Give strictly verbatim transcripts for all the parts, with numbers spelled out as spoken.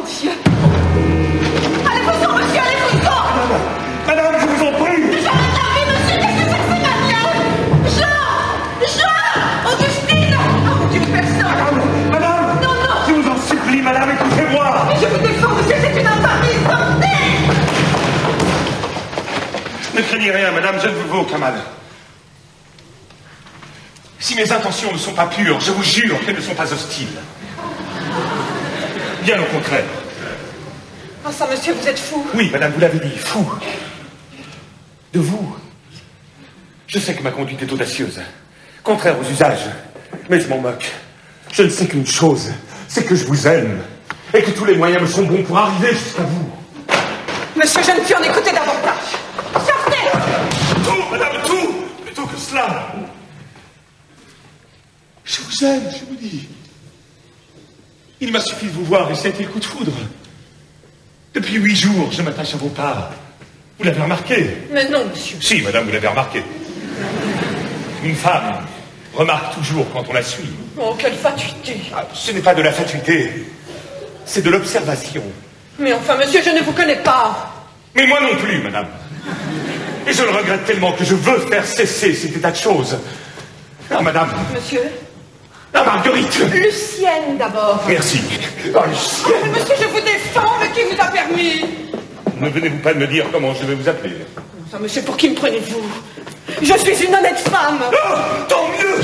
mon Dieu. Allez-vous-en, monsieur, allez-vous-en. Madame, je vous en prie. Jean, attendez, monsieur, qu'est-ce que c'est que ces manières? Jean, Jean, Augustine. Oh, Dieu, personne. Madame, madame. Non, non. Je vous en supplie, madame, écoutez-moi. Je vous défends, monsieur, c'est une infamie, sortez. Ne craignez rien, madame, je ne vous veux aucun mal. Si mes intentions ne sont pas pures, je vous jure qu'elles ne sont pas hostiles. Bien au contraire. Oh, ça, monsieur, vous êtes fou. Oui, madame, vous l'avez dit, fou. De vous. Je sais que ma conduite est audacieuse, contraire aux usages, mais je m'en moque. Je ne sais qu'une chose, c'est que je vous aime, et que tous les moyens me sont bons pour arriver jusqu'à vous. Monsieur, je ne puis en écouter davantage. Sortez. Tout, madame, tout, plutôt que cela. Je vous aime, je vous dis. Il m'a suffi de vous voir et ça a été le coup de foudre. Depuis huit jours, je m'attache à vos pas. Vous l'avez remarqué? Mais non, monsieur. Si, madame, vous l'avez remarqué. Une femme remarque toujours quand on la suit. Oh, quelle fatuité. Ah, ce n'est pas de la fatuité, c'est de l'observation. Mais enfin, monsieur, je ne vous connais pas. Mais moi non plus, madame. Et je le regrette tellement que je veux faire cesser cet état de choses. Ah, madame. Monsieur? Ah, Marguerite. Lucienne, d'abord. Merci. Ah, Lucienne. Oh, monsieur, je vous défends, mais qui vous a permis? Ne venez-vous pas de me dire comment je vais vous appeler? Enfin, monsieur, pour qui me prenez-vous? Je suis une honnête femme. Oh, tant mieux.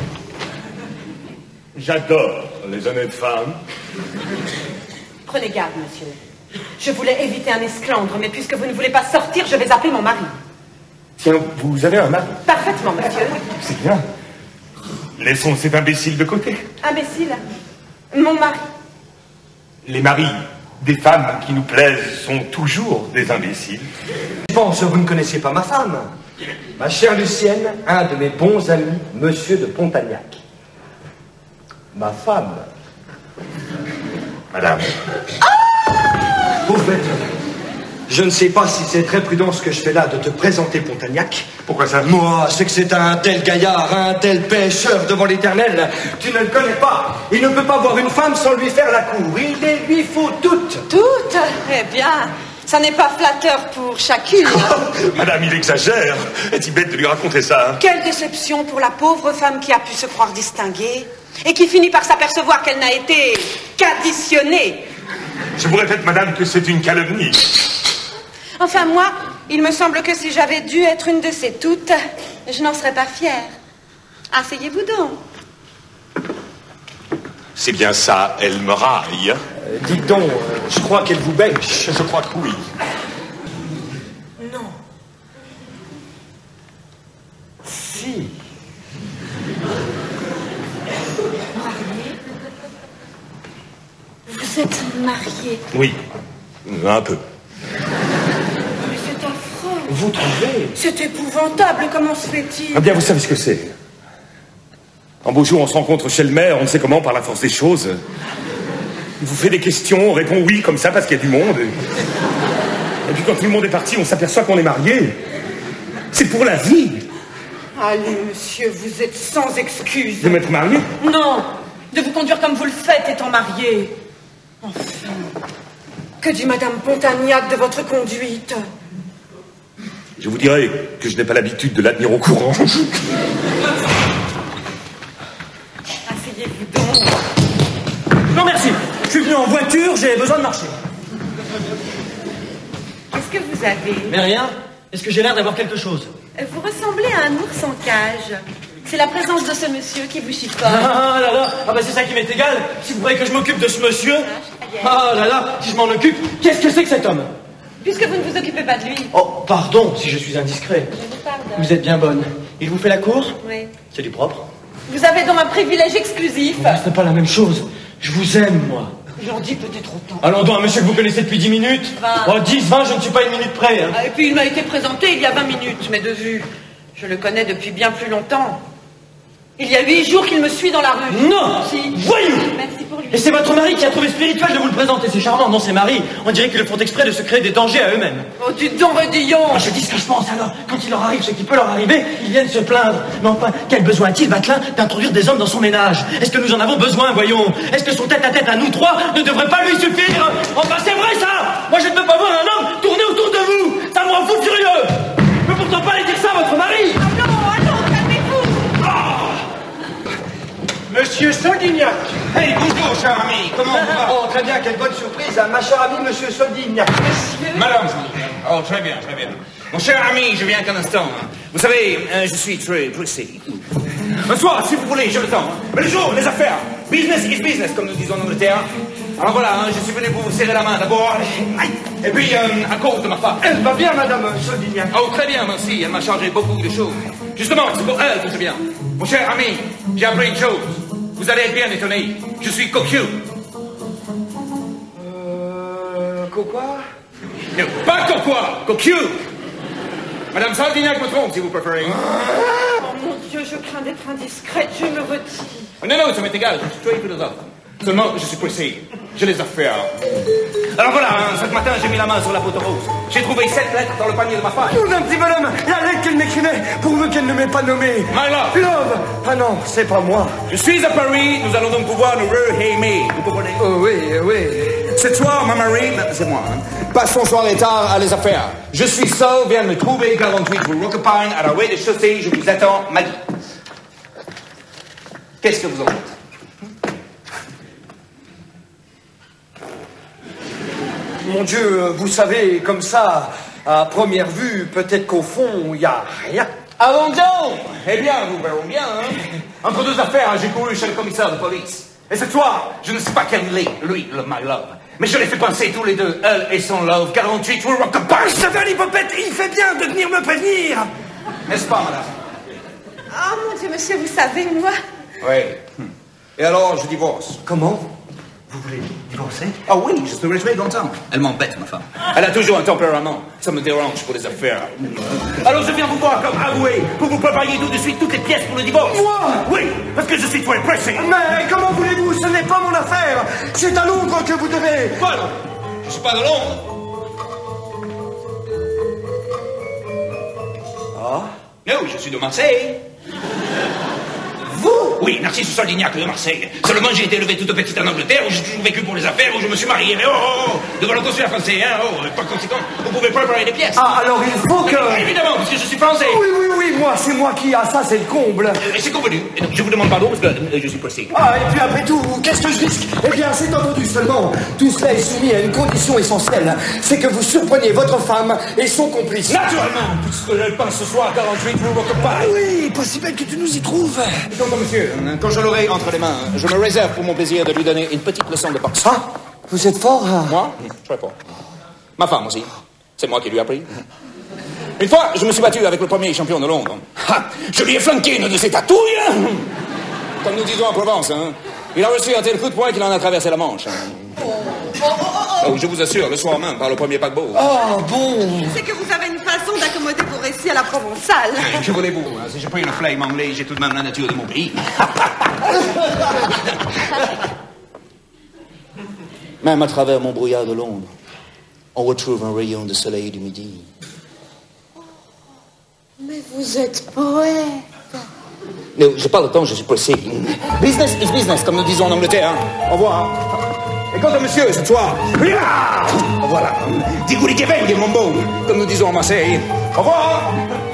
J'adore les honnêtes femmes. Prenez garde, monsieur. Je voulais éviter un esclandre, mais puisque vous ne voulez pas sortir, je vais appeler mon mari. Tiens, vous avez un mari? Parfaitement, monsieur. C'est bien. Laissons cet imbécile de côté. Imbécile? Mon mari. Les maris des femmes qui nous plaisent sont toujours des imbéciles. Je pense que vous ne connaissiez pas ma femme. Ma chère Lucienne, un de mes bons amis, monsieur de Pontagnac. Ma femme. Madame. Au fait, je ne sais pas si c'est très prudent ce que je fais là de te présenter Pontagnac. Pourquoi ça? Moi, c'est que c'est un tel gaillard, un tel pêcheur devant l'Éternel. Tu ne le connais pas. Il ne peut pas voir une femme sans lui faire la cour. Il les lui faut toutes. Toutes? Eh bien, ça n'est pas flatteur pour chacune. Madame, il exagère. Est-il bête de lui raconter ça? Hein? Quelle déception pour la pauvre femme qui a pu se croire distinguée et qui finit par s'apercevoir qu'elle n'a été qu'additionnée. Je vous répète, madame, que c'est une calomnie. Enfin, moi, il me semble que si j'avais dû être une de ces toutes, je n'en serais pas fière. Asseyez-vous donc. C'est bien ça, elle me raille. Euh, dites donc, euh, je crois qu'elle vous bêche. Je crois que oui. Non. Si. Vous êtes mariée. Oui, un peu. Mais c'est affreux. Vous trouvez? C'est épouvantable. Comment se fait-il? Ah bien, vous savez ce que c'est. Un beau jour, on se rencontre chez le maire, on ne sait comment, par la force des choses. Il vous fait des questions, on répond oui, comme ça, parce qu'il y a du monde. Et puis quand tout le monde est parti, on s'aperçoit qu'on est mariés. C'est pour la vie. Allez, monsieur, vous êtes sans excuse. De m'être marié? Non, de vous conduire comme vous le faites étant marié. Enfin, que dit Madame Pontagnac de votre conduite? Je vous dirai que je n'ai pas l'habitude de la tenir au courant. Asseyez-vous donc. Non merci, je suis venu en voiture, j'ai besoin de marcher. Qu'est-ce que vous avez? Mais rien, est-ce que j'ai l'air d'avoir quelque chose? Vous ressemblez à un ours en cage. C'est la présence de ce monsieur qui vous chiffonne. Ah là là, ah bah c'est ça qui m'est égal. Si vous voulez que je m'occupe de ce monsieur, ah là là, si je m'en occupe, qu'est-ce que c'est que cet homme? Puisque vous ne vous occupez pas de lui. Oh, pardon si je suis indiscret. Je vous pardonne. Vous êtes bien bonne. Il vous fait la cour? Oui. C'est du propre. Vous avez donc un privilège exclusif. Oh, ce n'est pas la même chose. Je vous aime, moi. J'en dis peut-être autant. Allons donc, un monsieur que vous connaissez depuis dix minutes. vingt. Oh, dix, vingt, je ne suis pas une minute près. Hein. Ah, et puis il m'a été présenté il y a vingt minutes, mais de vue. Je le connais depuis bien plus longtemps. Il y a huit jours qu'il me suit dans la rue. Non. Si. Voyou. Merci pour Et c'est votre mari qui a trouvé spirituel de vous le présenter. C'est charmant, non, c'est Marie. On dirait qu'ils le font exprès de se créer des dangers à eux-mêmes. Oh, tu t'en redillon. Moi, je dis ce que je pense, alors. Quand il leur arrive ce qui peut leur arriver, ils viennent se plaindre. Mais enfin, quel besoin a-t-il, Vatelin, d'introduire des hommes dans son ménage? Est-ce que nous en avons besoin, voyons? Est-ce que son tête-à-tête à nous trois ne devrait pas lui suffire? Enfin, c'est vrai, ça! Moi, je ne peux pas voir un homme tourner autour de vous! Ça me rend fou furieux! Je peux pourtant pas aller dire ça à votre mari! Ah non, ah non, calmez-vous. Monsieur Soldignac. Hey, bonjour, cher ami. Comment vous va? Oh, très bien, quelle bonne surprise, hein, ma chère amie, monsieur Soldignac. Madame Soldignac. Oh, très bien, très bien. Mon cher ami, je viens qu'un instant. Hein. Vous savez, euh, je suis très pressé. Bonsoir, si vous voulez, j'ai le temps. Mais le jour, les affaires. Business is business, comme nous disons en Angleterre. Alors voilà, hein, je suis venu pour vous serrer la main d'abord. Et puis, euh, à cause de ma femme. Elle va bien, madame Soldignac. Oh, très bien, merci. Elle m'a chargé beaucoup de choses. Justement, c'est pour elle que je viens. Mon cher ami, j'ai appris une chose. Vous allez être bien étonné. Je suis cocu. Euh... Quoi? Non, pas quoi, cocu. Madame Soldignac me trompe, si vous préférez. Oh mon Dieu, je crains d'être indiscrète, je me retire. Non, non, ça m'est égal, je suis très philosophe. Seulement, je suis pressé. J'ai les affaires. Alors voilà, hein, ce matin, j'ai mis la main sur la photo rose. J'ai trouvé sept lettres dans le panier de ma femme. Nous, un petit bonhomme, la lettre qu'elle m'écrivait, pourvu qu'elle ne m'ait pas nommé. My love. Love. Ah non, c'est pas moi. Je suis à Paris, nous allons donc pouvoir nous re-aimer. Vous comprenez? Oh oui, oui. Ce soir, ma Marie, c'est moi, hein, passe son soir et tard à les affaires. Je suis seul, viens me trouver, quarante-huit rue Roquepine, à la rez-de-chaussée, je vous attends, Maggie. Qu'est-ce que vous en dites? Mon Dieu, vous savez, comme ça, à première vue, peut-être qu'au fond, il n'y a rien. Allons donc! Eh bien, nous verrons bien, hein. Entre deux affaires, j'ai couru chez le commissaire de police. Et cette fois, je ne sais pas quel il est, lui, le my love. Mais je les fais penser tous les deux, elle et son love, quarante-huit rue Roquepine. Savez, l'hypopète, il fait bien de venir me prévenir. N'est-ce pas, madame? Oh mon Dieu, monsieur, vous savez, moi... Oui. Et alors, je divorce. Comment? Vous voulez divorcer? Ah oui, je suis resté longtemps. Elle m'embête, ma femme. Elle a toujours un tempérament. Ça me dérange pour les affaires. Alors je viens vous voir comme avoué pour vous préparer tout de suite toutes les pièces pour le divorce. Moi? Oui, parce que je suis très pressé. Mais comment voulez-vous? Ce n'est pas mon affaire. C'est à Londres que vous devez. Quoi? Je suis pas de Londres. Ah? Non, je suis de Marseille. Vous? Oui, Narcisse Soldignac de Marseille. Seulement, j'ai été élevé toute petite en Angleterre, où j'ai toujours vécu pour les affaires, où je me suis marié. Mais oh, oh, oh, devant le consulat français, hein, oh, par conséquent, vous pouvez préparer les pièces. Ah, alors il faut que... Ah, évidemment, parce que je suis français. Oui, oui, oui, moi, c'est moi qui a ça, c'est le comble. Et c'est convenu. Et donc, je vous demande pardon, parce que euh, je suis pressé. Ah, et puis après tout, qu'est-ce que je risque? Eh bien, c'est entendu seulement. Tout cela est soumis à une condition essentielle. C'est que vous surpreniez votre femme et son complice. Naturellement, puisque je pense ce soir, quarante-huit rue Roquepine. Oui, pas si belle que tu nous y trouves. Donc, monsieur, quand je l'aurai entre les mains, je me réserve pour mon plaisir de lui donner une petite leçon de boxe. Ah, vous êtes fort, hein? Moi? Très fort. Ma femme aussi. C'est moi qui lui ai appris. Une fois, je me suis battu avec le premier champion de Londres. Ha! Je lui ai flanqué une de ses tatouilles. Comme nous disons en Provence, hein. Il a reçu un tel coup de poing qu'il en a traversé la Manche. Oh, je vous assure, le soir même, par le premier paquebot. Oh, bon. C'est que vous avez une façon d'accommoder vos récits à la provençale. Que voulez-vous? Hein, si j'ai pris le flame anglais, j'ai tout de même la nature de mon pays. Même à travers mon brouillard de Londres, on retrouve un rayon de soleil du midi. Mais vous êtes poète. Non, j'ai pas le temps, je suis pressé. Business is business, comme nous disons en Angleterre. Hein. Au revoir. Et quant à monsieur, ce soir... Voilà. Diguli che venga, mon beau, comme nous disons en Marseille. Au revoir.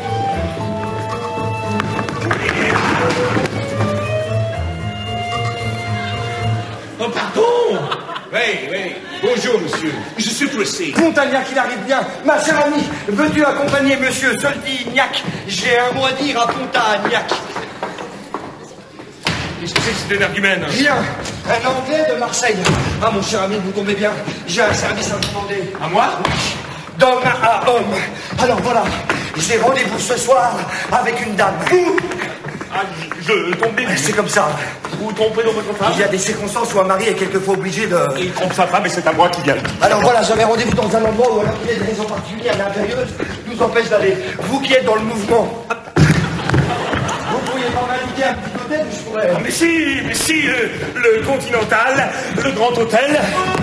Oh, pardon! Oui, oui. Bonjour, monsieur. Je suis pressé. Montagnac, il arrive bien. Ma chère amie, veux-tu accompagner monsieur Soldignac? J'ai un mot à dire à Pontagnac. Qu'est-ce que c'est que cet énergumène? Rien. Un Anglais de Marseille. Ah, mon cher ami, vous tombez bien. J'ai un service à vous demander. À moi? D'homme à homme. Alors voilà, j'ai rendez-vous ce soir avec une dame. Ah, je tombais. C'est comme ça. Vous vous trompez dans votre femme? Il y a des circonstances où un mari est quelquefois obligé de... Il trompe sa femme et c'est à moi qui viens. Alors voilà, j'avais rendez-vous dans un endroit où un accusé de raison particulière et impérieuse nous empêche d'aller. Vous qui êtes dans le mouvement, vous pourriez pas m'indiquer un petit hôtel où je pourrait. Ah, mais si, mais si, le, le Continental, le Grand Hôtel.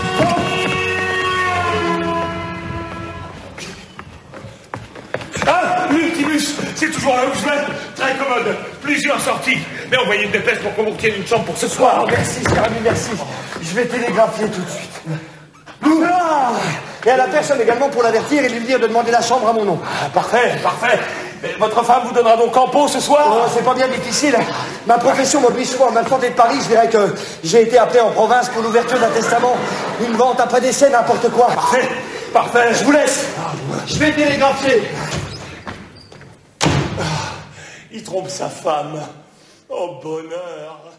Ah, l'Ultimus, c'est toujours là où je vais. Très commode, plusieurs sorties. Mais envoyez une dépêche pour qu'on vous retienne une chambre pour ce soir. Oh, merci, cher ami, merci. Je vais télégraphier tout de suite. Ah, et à la personne également pour l'avertir et lui dire de demander la chambre à mon nom. Ah, parfait, parfait. Mais votre femme vous donnera donc en pot ce soir? Oh, c'est pas bien difficile. Ma profession m'oblige souvent à m'infanter de Paris. Je dirais que j'ai été appelé en province pour l'ouverture d'un testament, une vente après décès, n'importe quoi. Parfait, parfait. Je vous laisse. Je vais télégraphier. Il trompe sa femme. Oh, bonheur.